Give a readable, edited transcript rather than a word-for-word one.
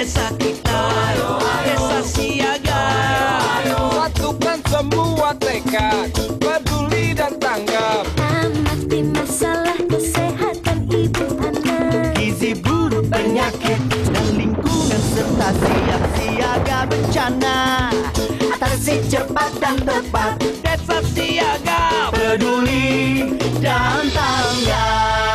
desa kita, desa siaga. Satukan semua tekad, peduli dan tanggap. Amati masalah kesehatan ibu anak, Gizi buruk, penyakit dan lingkungan serta siap siaga bencana. Atasi cepat dan tepat, desa siaga peduli dan tanggap.